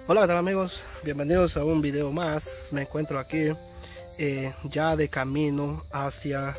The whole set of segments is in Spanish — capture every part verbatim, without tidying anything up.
Hola, ¿qué tal amigos? Bienvenidos a un video más. Me encuentro aquí eh, ya de camino hacia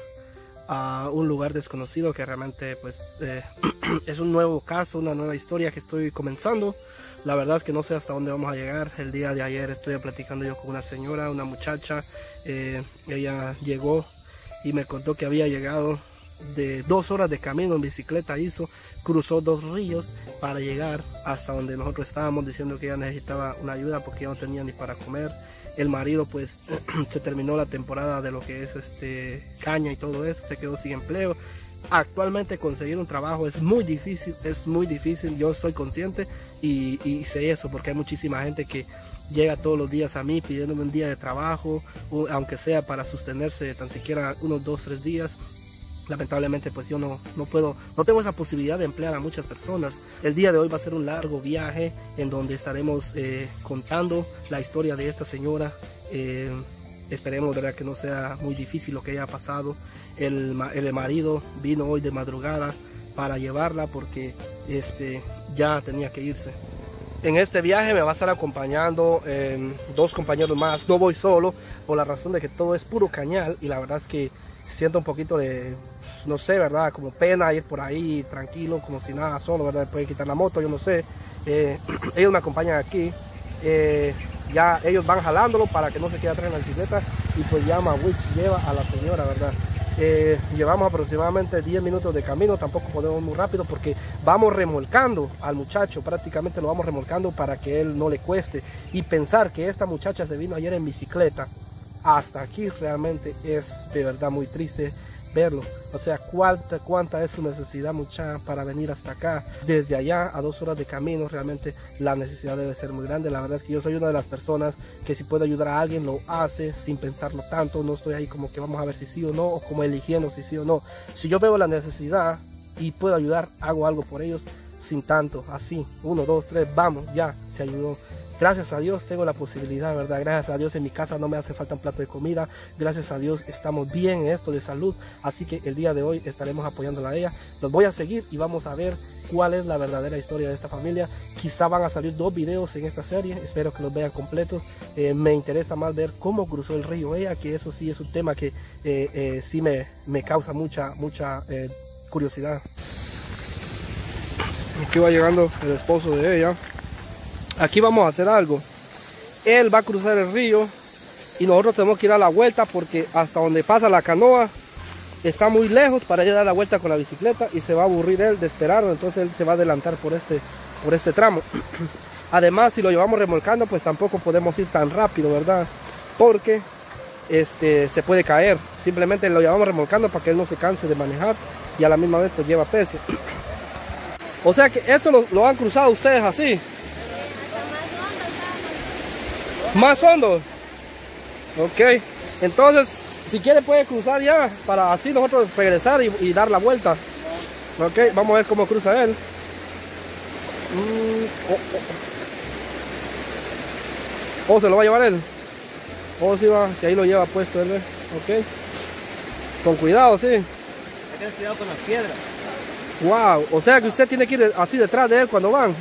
a un lugar desconocido que realmente pues eh, es un nuevo caso, una nueva historia que estoy comenzando. La verdad es que no sé hasta dónde vamos a llegar. El día de ayer estoy platicando yo con una señora, una muchacha. Eh, ella llegó y me contó que había llegado de dos horas de camino en bicicleta, hizo, cruzó dos ríos para llegar hasta donde nosotros estábamos, diciendo que ella necesitaba una ayuda porque ya no tenía ni para comer. El marido pues se terminó la temporada de lo que es este caña y todo eso, se quedó sin empleo. Actualmente conseguir un trabajo es muy difícil, es muy difícil, yo soy consciente y, y sé eso porque hay muchísima gente que llega todos los días a mí pidiéndome un día de trabajo, o, aunque sea para sostenerse tan siquiera unos dos, tres días. Lamentablemente pues yo no, no puedo, no tengo esa posibilidad de emplear a muchas personas. El día de hoy va a ser un largo viaje en donde estaremos eh, contando la historia de esta señora. Eh, esperemos, ¿verdad?, que no sea muy difícil lo que haya pasado. El, el marido vino hoy de madrugada para llevarla porque este, ya tenía que irse. En este viaje me va a estar acompañando eh, dos compañeros más. No voy solo por la razón de que todo es puro cañal y la verdad es que siento un poquito de, no sé, ¿verdad?, como pena ir por ahí tranquilo, como si nada, solo, ¿verdad? Pueden quitar la moto, yo no sé. Eh, ellos me acompañan aquí. Eh, ya ellos van jalándolo para que no se quede atrás en la bicicleta y pues ya Mawich lleva a la señora, ¿verdad? Eh, llevamos aproximadamente diez minutos de camino, tampoco podemos muy rápido porque vamos remolcando al muchacho, prácticamente lo vamos remolcando para que él no le cueste. Y pensar que esta muchacha se vino ayer en bicicleta hasta aquí realmente es de verdad muy triste verlo. O sea, cuánta, cuánta es su necesidad, muchacha, para venir hasta acá. Desde allá a dos horas de camino, realmente la necesidad debe ser muy grande. La verdad es que yo soy una de las personas que si puede ayudar a alguien, lo hace sin pensarlo tanto. No estoy ahí como que vamos a ver si sí o no, o como eligiendo si sí o no. Si yo veo la necesidad y puedo ayudar, hago algo por ellos sin tanto, así, uno, dos, tres, vamos, ya, se ayudó. Gracias a Dios tengo la posibilidad, ¿verdad? Gracias a Dios en mi casa no me hace falta un plato de comida. Gracias a Dios estamos bien en esto de salud. Así que el día de hoy estaremos apoyándola a ella. Los voy a seguir y vamos a ver cuál es la verdadera historia de esta familia. Quizá van a salir dos videos en esta serie. Espero que los vean completos. Eh, me interesa más ver cómo cruzó el río ella, que eso sí es un tema que eh, eh, sí me, me causa mucha, mucha eh, curiosidad. Aquí va llegando el esposo de ella. Aquí vamos a hacer algo. Él va a cruzar el río y nosotros tenemos que ir a la vuelta porque hasta donde pasa la canoa está muy lejos para ir a dar la vuelta con la bicicleta y se va a aburrir él de esperarlo, entonces él se va a adelantar por este, por este tramo. Además, si lo llevamos remolcando, pues tampoco podemos ir tan rápido, ¿verdad? Porque este, se puede caer. Simplemente lo llevamos remolcando para que él no se canse de manejar y a la misma vez pues lleva peso. O sea que esto lo, lo han cruzado ustedes así. Más hondo. Ok. Entonces, si quiere puede cruzar ya para así nosotros regresar y, y dar la vuelta. Ok, vamos a ver cómo cruza él. Mm, oh, oh. oh, se lo va a llevar él. Oh, sí va, si ahí lo lleva puesto él. Ok. Con cuidado, sí. Hay que tener cuidado con las piedras. Wow, o sea que usted tiene que ir así detrás de él cuando van.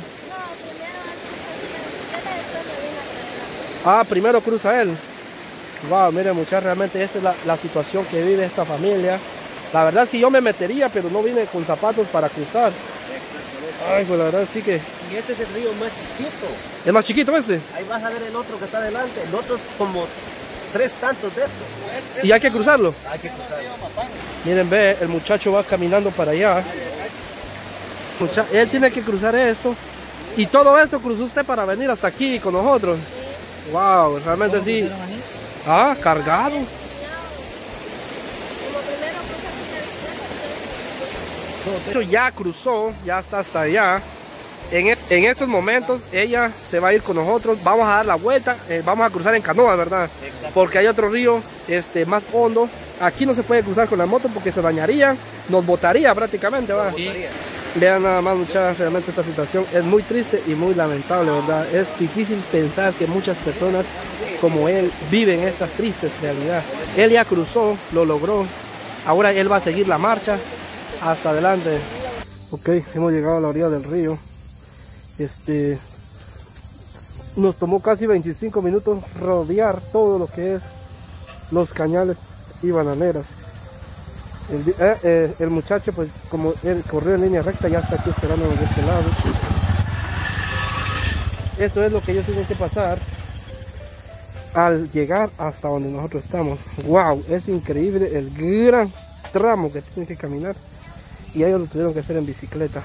Ah, primero cruza él. Wow, miren muchachos, realmente esta es la, la situación que vive esta familia. La verdad es que yo me metería, pero no vine con zapatos para cruzar. Ay, pues la verdad sí que... Y este es el río más chiquito. ¿Es más chiquito este? Ahí vas a ver el otro que está adelante. El otro es como tres tantos de estos. ¿Y hay que cruzarlo? Hay que cruzarlo. Miren, ve, el muchacho va caminando para allá. Él tiene que cruzar esto. Y todo esto cruzó usted para venir hasta aquí con nosotros. Wow, realmente sí. Ah, cargado. Eso ya cruzó, ya está hasta allá. En, en estos momentos ella se va a ir con nosotros. Vamos a dar la vuelta, eh, vamos a cruzar en canoa, ¿verdad? Porque hay otro río este, más hondo. Aquí no se puede cruzar con la moto porque se dañaría, nos botaría prácticamente, ¿verdad? Sí. Vean nada más, muchachos, realmente esta situación es muy triste y muy lamentable, ¿verdad? Es difícil pensar que muchas personas como él viven esta triste realidad. Él ya cruzó, lo logró, ahora él va a seguir la marcha hasta adelante. Ok, hemos llegado a la orilla del río. Este, nos tomó casi veinticinco minutos rodear todo lo que es los cañales y bananeras. El, eh, eh, el muchacho, pues como él corrió en línea recta, ya está aquí esperándonos de este lado. Esto es lo que ellos tienen que pasar al llegar hasta donde nosotros estamos. Wow, es increíble el gran tramo que tienen que caminar, y ellos lo tuvieron que hacer en bicicleta.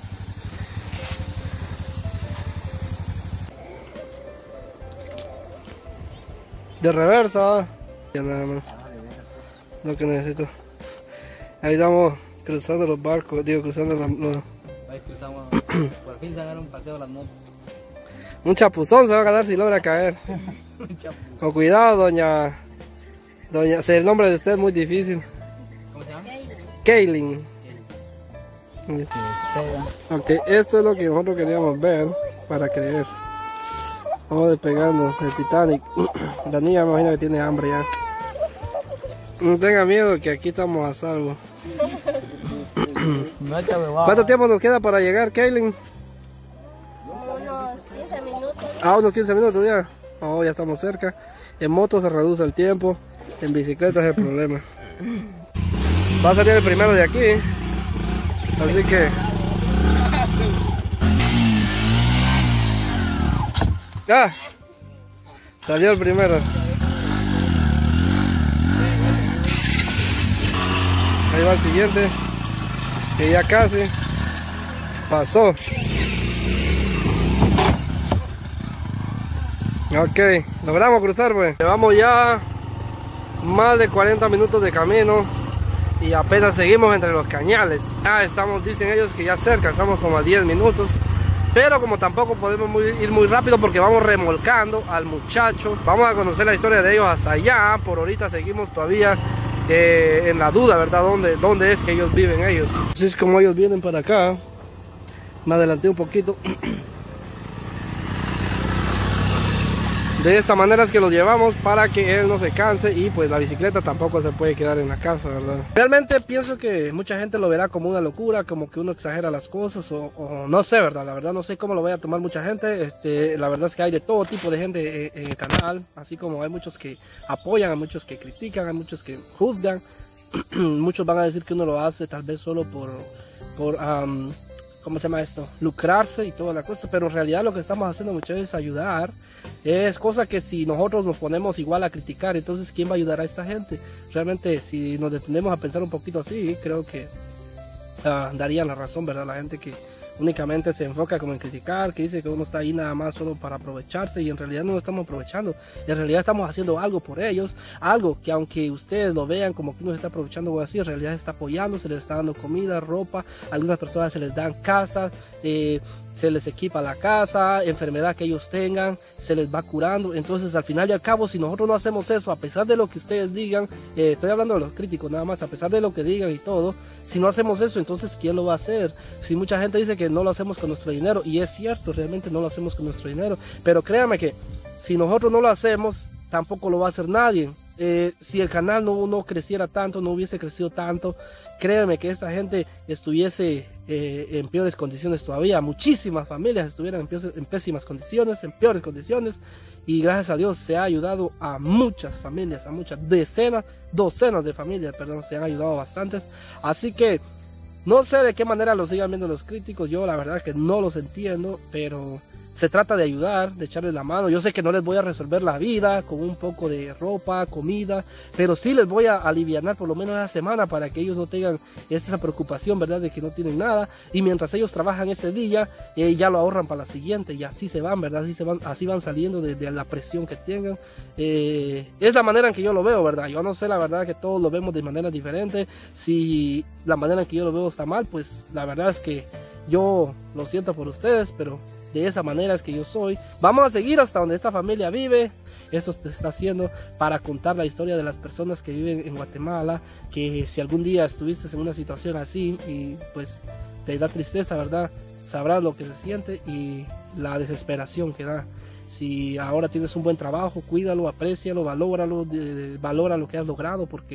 De reversa, ya nada más lo que necesito. Ahí estamos cruzando los barcos, digo cruzando la, los... Ahí cruzamos, por fin se agarraron un paseo a las notas. Un chapuzón se va a ganar si logra caer. Con cuidado, doña... Doña... Si el nombre de usted es muy difícil. ¿Cómo se llama? Kaylin. Ok, esto es lo que nosotros queríamos ver para creer. Vamos despegando el Titanic. La niña me imagino que tiene hambre ya. No tenga miedo, que aquí estamos a salvo. ¿Cuánto tiempo nos queda para llegar, Kaylin? Unos quince minutos. Ah, unos quince minutos ya. Oh, ya estamos cerca. En moto se reduce el tiempo, en bicicleta es el problema. Va a salir el primero de aquí, así que... ¡Ah! Salió el primero. Ahí va el siguiente, que ya casi pasó. Ok, logramos cruzar, pues. Llevamos ya más de cuarenta minutos de camino y apenas seguimos entre los cañales. Ya estamos, dicen ellos que ya cerca, estamos como a diez minutos. Pero como tampoco podemos muy, ir muy rápido porque vamos remolcando al muchacho. Vamos a conocer la historia de ellos hasta allá. Por ahorita seguimos todavía eh, en la duda, ¿verdad? ¿Dónde, dónde es que ellos viven ellos? Así es como ellos vienen para acá. Me adelanté un poquito. De esta manera es que lo llevamos para que él no se canse, y pues la bicicleta tampoco se puede quedar en la casa, ¿verdad? Realmente pienso que mucha gente lo verá como una locura, como que uno exagera las cosas, o, o no sé, ¿verdad? La verdad no sé cómo lo vaya a tomar mucha gente. Este, la verdad es que hay de todo tipo de gente en, en el canal, así como hay muchos que apoyan, hay muchos que critican, hay muchos que juzgan. Muchos van a decir que uno lo hace tal vez solo por... por um, ¿cómo se llama esto? Lucrarse y toda la cosa, pero en realidad lo que estamos haciendo muchas veces es ayudar. Es cosa que si nosotros nos ponemos igual a criticar, entonces ¿quién va a ayudar a esta gente? Realmente si nos detenemos a pensar un poquito así, creo que uh, darían la razón, ¿verdad? La gente que únicamente se enfoca como en criticar, que dice que uno está ahí nada más solo para aprovecharse, y en realidad no lo estamos aprovechando, en realidad estamos haciendo algo por ellos, algo que aunque ustedes lo vean como que uno se está aprovechando o así, en realidad se está apoyando, se les está dando comida, ropa, a algunas personas se les dan casas, eh, se les equipa la casa, enfermedad que ellos tengan, se les va curando. Entonces al final y al cabo, si nosotros no hacemos eso, a pesar de lo que ustedes digan, eh, estoy hablando de los críticos nada más, a pesar de lo que digan y todo, si no hacemos eso, entonces ¿quién lo va a hacer? Si mucha gente dice que no lo hacemos con nuestro dinero, y es cierto, realmente no lo hacemos con nuestro dinero, pero créanme que si nosotros no lo hacemos, tampoco lo va a hacer nadie. Eh, si el canal no, no creciera tanto, no hubiese crecido tanto, créanme que esta gente estuviese eh, en peores condiciones todavía. Muchísimas familias estuvieran en, peores, en pésimas condiciones, en peores condiciones, y gracias a Dios se ha ayudado a muchas familias, a muchas decenas, docenas de familias, perdón, se han ayudado bastantes. Así que no sé de qué manera lo sigan viendo los críticos, yo la verdad que no los entiendo, pero se trata de ayudar, de echarles la mano. Yo sé que no les voy a resolver la vida con un poco de ropa, comida, pero sí les voy a alivianar por lo menos esa semana para que ellos no tengan esa preocupación, ¿verdad? De que no tienen nada, y mientras ellos trabajan ese día, eh, ya lo ahorran para la siguiente, y así se van, ¿verdad? Así, se van, así van saliendo de, de la presión que tengan. Eh, es la manera en que yo lo veo, ¿verdad? Yo no sé, la verdad que todos lo vemos de manera diferente. Si la manera en que yo lo veo está mal, pues la verdad es que yo lo siento por ustedes, pero de esa manera es que yo soy. Vamos a seguir hasta donde esta familia vive. Esto se está haciendo para contar la historia de las personas que viven en Guatemala, que si algún día estuviste en una situación así y pues te da tristeza, ¿verdad? Sabrás lo que se siente y la desesperación que da. Si ahora tienes un buen trabajo, cuídalo, aprécialo, valóralo, de, valora lo que has logrado, porque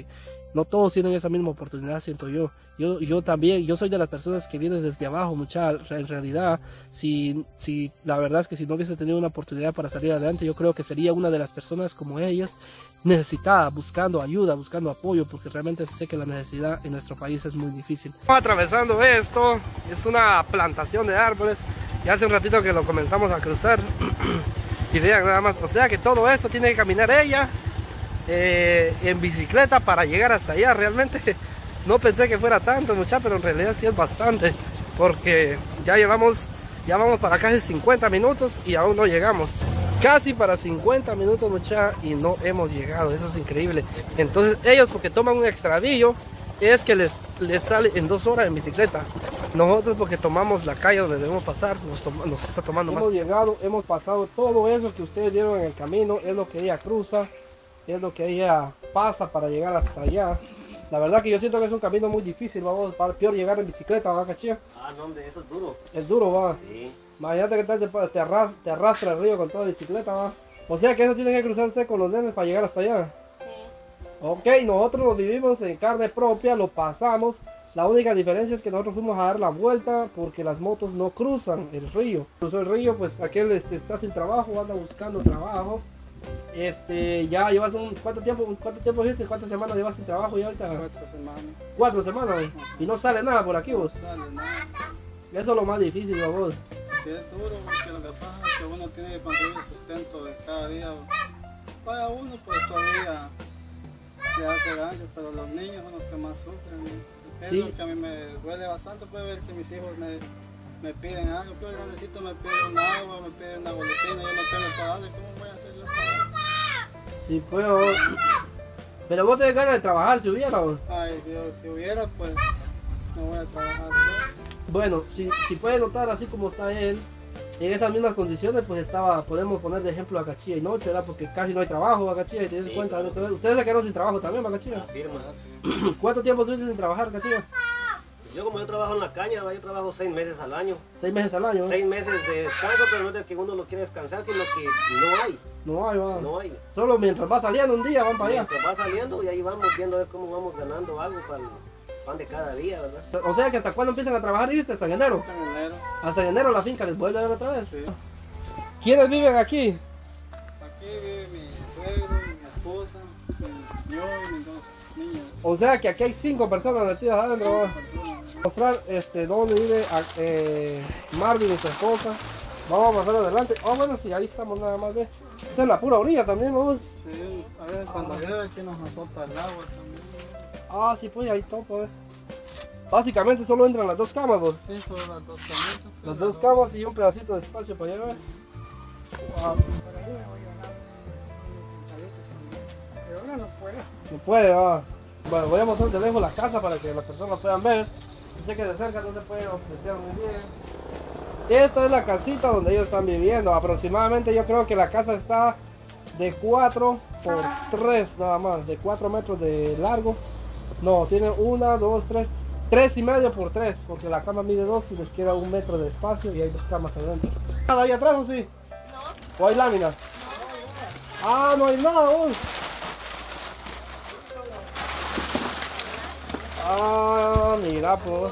no todos tienen esa misma oportunidad, siento yo. Yo, yo también, yo soy de las personas que vienen desde abajo, mucha, en realidad, si, si, la verdad es que si no hubiese tenido una oportunidad para salir adelante, yo creo que sería una de las personas como ellas, necesitada, buscando ayuda, buscando apoyo, porque realmente sé que la necesidad en nuestro país es muy difícil. Atravesando esto, es una plantación de árboles, y hace un ratito que lo comenzamos a cruzar, y vean nada más, o sea que todo esto tiene que caminar ella, eh, en bicicleta para llegar hasta allá. Realmente no pensé que fuera tanto, muchachos, pero en realidad sí es bastante, porque ya llevamos, ya vamos para casi cincuenta minutos y aún no llegamos. Casi para cincuenta minutos, muchachos, y no hemos llegado. Eso es increíble. Entonces ellos, porque toman un extravío, es que les, les sale en dos horas en bicicleta. Nosotros, porque tomamos la calle donde debemos pasar, nos, toma, nos está tomando más. Hemos llegado, hemos pasado todo eso que ustedes vieron en el camino, es lo que ella cruza, es lo que ella pasa para llegar hasta allá. La verdad que yo siento que es un camino muy difícil, vamos, para peor llegar en bicicleta, ¿va, cachilla? Ah, no, hombre, eso es duro. Es duro, va. Sí. Imagínate que tal te, te, arras, te arrastra el río con toda bicicleta, va. O sea que eso tiene que cruzar usted con los nenes para llegar hasta allá. Sí. Ok, nosotros lo vivimos en carne propia, lo pasamos. La única diferencia es que nosotros fuimos a dar la vuelta porque las motos no cruzan el río. Cruzó el río, pues aquel este, está sin trabajo, anda buscando trabajo. Este, ya llevas un, ¿cuánto tiempo, cuánto tiempo hiciste? ¿Cuántas semanas llevas sin trabajo ya ahorita? Cuatro semanas. Cuatro semanas, ¿eh? Y no sale nada por aquí, vos. No sale nada. Eso es lo más difícil, vos. Sí, es duro, porque lo que pasa es que uno tiene que conseguir el sustento de cada día. Para uno, pues todavía se hace daño, pero los niños son los que más sufren. Es Sí. lo que a mí me duele bastante, pues ver que mis hijos me, me piden algo, pues el grandecito me pide un agua, me pide una golosina, yo no tengo para darle, ¿cómo voy a hacer yo para darle? Sí, pues, vos. Pero vos tenés ganas de trabajar si hubiera, vos. Ay Dios, si hubiera, pues no voy a trabajar. Pues. Bueno, si, si puede notar así como está él, en esas mismas condiciones, pues estaba, podemos poner de ejemplo a Cachilla y Noche, ¿verdad? Porque casi no hay trabajo, a Cachilla, y te das Sí, cuenta. claro. ¿No? Ustedes se quedaron sin trabajo también, ¿va, Cachilla? Firma. ¿Cuánto tiempo estuviste sin trabajar, Cachilla? Yo como yo trabajo en la caña, yo trabajo seis meses al año. Seis meses al año, ¿no? Seis meses de descanso, pero no es de que uno lo quiere descansar, sino que no hay. No hay, va. No hay. Solo mientras va saliendo un día van para allá. Mientras va saliendo y ahí vamos viendo a ver cómo vamos ganando algo para el pan de cada día, ¿verdad? O sea que hasta cuándo empiezan a trabajar, dijiste, hasta enero. En enero, Hasta enero la finca les vuelve a ver otra vez. sí. ¿Quiénes viven aquí? Aquí vive mi suegro, mi esposa, mi- yo y mis dos niños. O sea que aquí hay cinco personas metidas adentro, va. Mostrar este, dónde vive eh, Marvin y su esposa. Vamos a pasar adelante. Oh, bueno, sí, ahí estamos nada más, ve. Esa es la pura orilla también, vamos. Sí, a veces cuando llueve aquí nos azota el agua también. Ah, sí, pues ahí topo, ve. Básicamente solo entran las dos camas, vos. Sí, son las dos camitas. pues, Las dos camas y un pedacito de espacio para allá, ve. Wow. Pero ahora no puede. No puede, va. Bueno, voy a mostrar de lejos la casa para que las personas puedan ver. Yo sé que de cerca no se puede apreciar muy bien. Esta es la casita donde ellos están viviendo. Aproximadamente yo creo que la casa está de cuatro por tres nada más. De cuatro metros de largo. No, tiene una, dos, tres. tres y medio por tres. Porque la cama mide dos y les queda un metro de espacio y hay dos camas adentro. ¿Nada ahí atrás o sí? No. ¿O hay láminas? Ah, no hay nada, vos. Ah, mira, pues.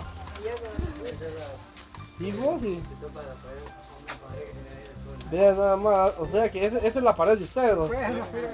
Sí, vos, sí. Vean nada más, o sea que esa es la pared de ustedes, ¿no? Ah,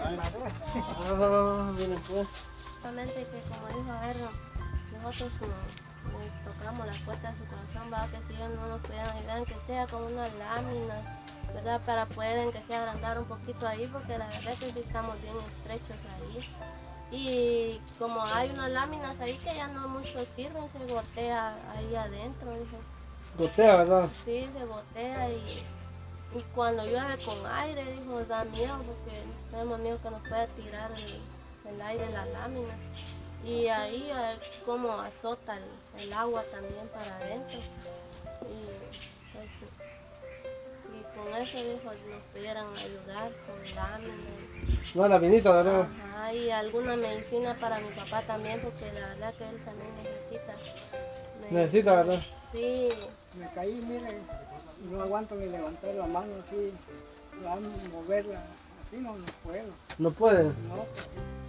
miren pues. Solamente que como dijo Erro, nosotros mm, les tocamos las puertas de su corazón, ¿verdad? Que si ellos no nos pudieran ayudar, aunque sea con unas láminas, ¿verdad? Para poder en que sea agrandar un poquito ahí, porque la verdad que sí estamos bien estrechos ahí. Y como hay unas láminas ahí que ya no mucho sirven, se gotea ahí adentro, dijo. Gotea, ¿verdad? Sí, se gotea y, y cuando llueve con aire, dijo, da miedo porque tenemos miedo que nos pueda tirar el, el aire en la lámina. Y ahí eh, como azota el, el agua también para adentro. Y pues, y con eso dijo, nos pudieran ayudar con láminas. No, la vinita, ¿verdad? Ajá, y alguna medicina para mi papá también, porque la verdad que él también necesita. Necesita, ¿verdad? Sí. Me caí, miren, no aguanto ni levantar la mano así, la- moverla, así no, no puedo. No pueden. No,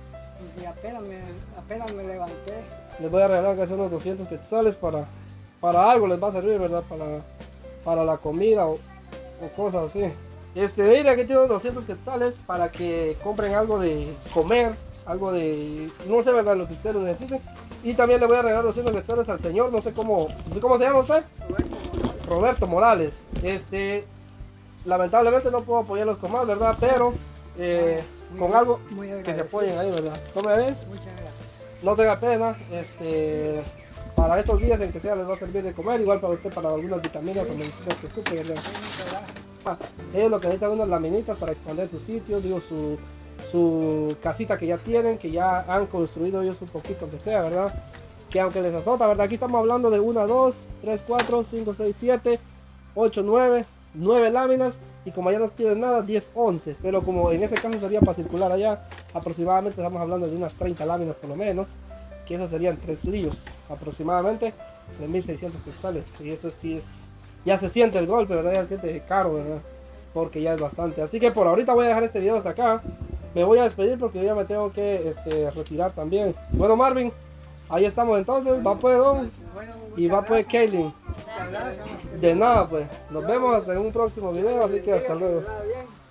Y apenas me, apenas me levanté. Les voy a regalar casi unos doscientos quetzales para, para algo les va a servir, ¿verdad? Para, para la comida o, o cosas así. Este, mira, aquí tengo doscientos quetzales para que compren algo de comer, algo de, no sé, ¿verdad? Lo que ustedes necesiten. Y también le voy a regalar doscientos quetzales al señor, no sé cómo, no sé cómo se llama usted. Roberto Morales. Este, lamentablemente no puedo apoyarlos con más, ¿verdad? Pero eh, con algo Muy que se agradecido. apoyen ahí, ¿verdad? Tome a ver. Muchas gracias. No tenga pena, este, para estos días en que sea les va a servir de comer, igual para usted para algunas vitaminas o medicinas que ocupe, ¿verdad? Sí, muchas gracias. Ah, ellos lo que necesitan unas laminitas para expandir su sitio, digo, su, su casita que ya tienen, que ya han construido ellos un poquito que sea, ¿verdad? Que aunque les azota, ¿verdad? Aquí estamos hablando de una, dos, tres, cuatro, cinco, seis, siete, ocho, nueve, nueve láminas. Y como allá no tienen nada, diez, once. Pero como en ese caso sería para circular allá, aproximadamente estamos hablando de unas treinta láminas por lo menos. Que eso serían tres líos, aproximadamente de mil seiscientos quetzales. Y eso sí es, ya se siente el golpe, ¿verdad? Ya se siente caro, ¿verdad? Porque ya es bastante. Así que por ahorita voy a dejar este video hasta acá. Me voy a despedir porque yo ya me tengo que este, retirar también. Bueno, Marvin, ahí estamos entonces. Va pues, Don. Bueno, Y va muchas pues, Kaylin. Muchas gracias. De nada, pues. Nos vemos hasta en un próximo video. Así que hasta luego. Nada, bien.